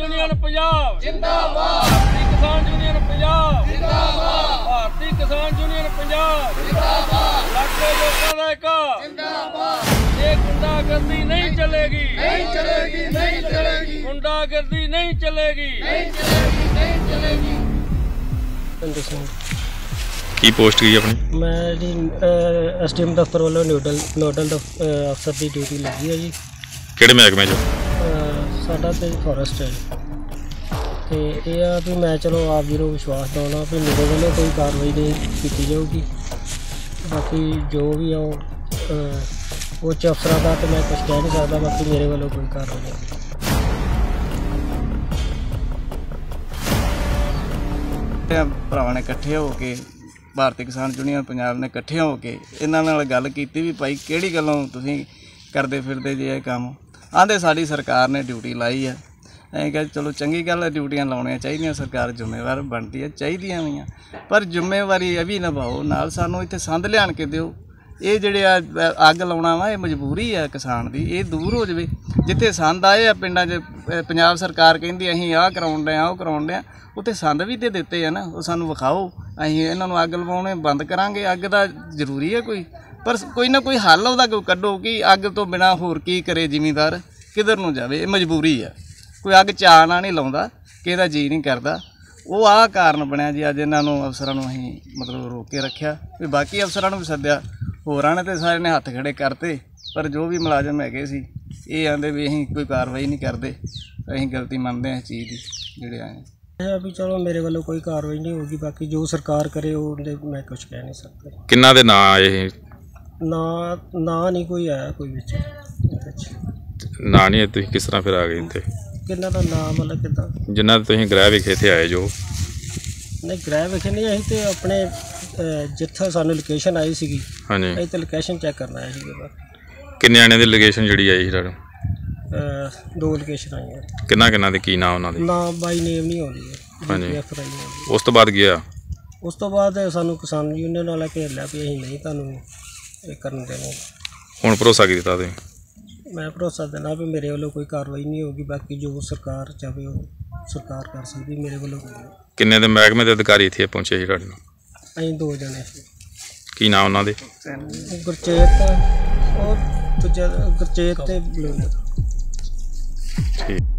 Union Punjab जिंदाबाद, भारतीय किसान यूनियन पंजाब जिंदाबाद, भारतीय किसान यूनियन पंजाब जिंदाबाद, लाडले लोकां दा इक जिंदाबाद। ये गुंडागर्दी नहीं चलेगी, नहीं चलेगी, नहीं चलेगी, गुंडागर्दी नहीं चलेगी, नहीं चलेगी, नहीं चलेगी। की पोस्ट की अपनी? मैं जी SDM दफ्तर वालों नोडल अफसर की ड्यूटी लगी है जी। किहड़े महकमे चो? साडा ते फॉरेस्ट है तो यह आ भी मैं चलो आप जी विश्वास दिलाना भी मेरे वालों कोई कार्रवाई नहीं की जाऊगी। बाकी जो भी है उच्च अफसर का तो मैं कुछ कह नहीं सकता, बाकी मेरे वालों कोई कार्रवाई नहीं। ਭਰਾਵਾਂ ਨੇ ਇਕੱਠੇ ਹੋ ਕੇ ਭਾਰਤੀ ਕਿਸਾਨ ਯੂਨੀਅਨ ਪੰਜਾਬ ਨੇ ਇਕੱਠੇ ਹੋ ਕੇ ਇਹਨਾਂ ਨਾਲ ਗੱਲ ਕੀਤੀ ਵੀ ਭਾਈ ਕਿਹੜੀ ਗੱਲੋਂ ਤੁਸੀਂ ਕਰਦੇ ਫਿਰਦੇ ਜੇ ਇਹ ਕੰਮ। ਆਂਦੇ ਸਾਡੀ ਸਰਕਾਰ ਨੇ ਡਿਊਟੀ ਲਾਈ ਆ, ਅਸੀਂ ਕਿਹਾ ਚਲੋ ਚੰਗੀ ਗੱਲ ਹੈ, ਡਿਊਟੀਆਂ ਲਾਉਣੀਆਂ ਚਾਹੀਦੀਆਂ, ਸਰਕਾਰ ਜ਼ਿੰਮੇਵਾਰ ਬਣਦੀ ਹੈ, ਚਾਹੀਦੀਆਂ ਵੀ ਆ, ਪਰ ਜ਼ਿੰਮੇਵਾਰੀ ਇਹ ਵੀ ਨਿਭਾਓ, ਨਾਲ ਸਾਨੂੰ ਇੱਥੇ ਸੰਦ ਲਿਆਣ ਕੇ ਦਿਓ। ਇਹ ਜਿਹੜੇ ਆ ਅੱਗ ਲਾਉਣਾ ਵਾ ਇਹ ਮਜਬੂਰੀ ਆ ਕਿਸਾਨ ਦੀ, ਇਹ ਦੂਰ ਹੋ ਜਾਵੇ। ਜਿੱਥੇ ਸੰਦ ਆਏ ਆ ਪਿੰਡਾਂ 'ਚ ਪੰਜਾਬ ਸਰਕਾਰ ਕਹਿੰਦੀ ਅਸੀਂ ਆਹ ਕਰਾਉਣ ਡਏ ਆ ਉਹ ਕਰਾਉਣ ਡਏ ਆ, ਉੱਥੇ ਸੰਦ ਵੀ ਤੇ ਦਿੱਤੇ ਆ ਨਾ, ਉਹ ਸਾਨੂੰ ਵਿਖਾਓ, ਅਸੀਂ ਇਹਨਾਂ ਨੂੰ ਅੱਗ ਲਵਾਉਣੇ ਬੰਦ ਕਰਾਂਗੇ। ਅੱਗ ਦਾ ਜ਼ਰੂਰੀ ਹੈ ਕੋਈ, ਪਰ ਕੋਈ ਨਾ ਕੋਈ ਹੱਲ ਉਹਦਾ ਕੋਈ ਕੱਢੋ ਕਿ ਅੱਗ ਤੋਂ ਬਿਨਾਂ ਹੋਰ ਕੀ ਕਰੇ ਜ਼ਿਮੀਂਦਾਰ, ਕਿੱਧਰ ਨੂੰ ਜਾਵੇ। ਇਹ ਮਜਬੂਰੀ ਆ, ਕੋਈ ਅੱਗ ਚਾਅ ਨਾਲ ਨਹੀਂ ਲਾਉਂਦਾ, ਕਿਸੇ ਦਾ ਜੀਅ ਨਹੀਂ ਕਰਦਾ। ਉਹ ਆਹ ਕਾਰਨ ਬਣਿਆ ਜੀ ਅੱਜ ਇਹਨਾਂ ਨੂੰ ਅਫਸਰਾਂ ਨੂੰ ਅਸੀਂ ਮਤਲਬ ਰੋਕ ਕੇ ਰੱਖਿਆ ਵੀ ਬਾਕੀ ਅਫਸਰਾਂ ਨੂੰ ਵੀ ਸੱਦਿਆ, ਹੋਰਾਂ ਨੇ ਤਾਂ ਸਾਰੇ ਨੇ ਹੱਥ ਖੜੇ ਕਰਤੇ, ਪਰ ਜੋ ਵੀ ਮੁਲਾਜ਼ਮ ਹੈਗੇ ਸੀ ਇਹ ਆਂਦੇ ਵੀ ਅਸੀਂ ਕੋਈ ਕਾਰਵਾਈ ਨਹੀਂ ਕਰਦੇ। ਅਸੀਂ ਗਲਤੀ ਮੰਨਦੇ ਹਾਂ ਇਸ ਚੀਜ਼ ਦੀ ਜਿਹੜੇ ਆਏ भी चलो मेरे वालों कोई कार्रवाई नहीं होगी, बाकी जो सरकार करे वो मैं कुछ कह नहीं सकता। किन्ना दे नाम आए ना नहीं कोई आया कोई विच ना नहीं है। किस तरह फिर आ गए इत्थे? किन्ना दा नाम मतलब किदा जिन्ना तुसीं गृह विखे इत्थे आए जो? नहीं गृह विखे नहीं, असीं ते अपने जिथे सानू लोकेशन आई सी। हाँ जी, असीं ते लोकेशन चेक करना आए सी। किन्ने आने दी लोकेशन जिहड़ी आई सी? 2 लोकेशन आई है। किन्ना दे की नाम उन्हां दे? नाम बाई नेम नहीं आउंदी है। हाँ जी, उस तो बाद गया, उस तो बाद सानू किसान यूनियन वाला घेर लिया भी असीं नहीं तुहानू ये करन देना। हुण भरोसा की दित्ता तुसीं? मैं भरोसा देना भी मेरे वालों कोई कार्रवाई नहीं होगी, बाकी जो सरकार चाहे वो सरकार कर सकती, मेरे वालों कोई नहीं। किन्ने दे महकमे दे अधिकारी इत्थे पहुंचे सी तुहाडे नाल? असीं 2 जने सी। की नाम उन्हां दे? गुरचेत और दूजा गुरचेत ते ठीक।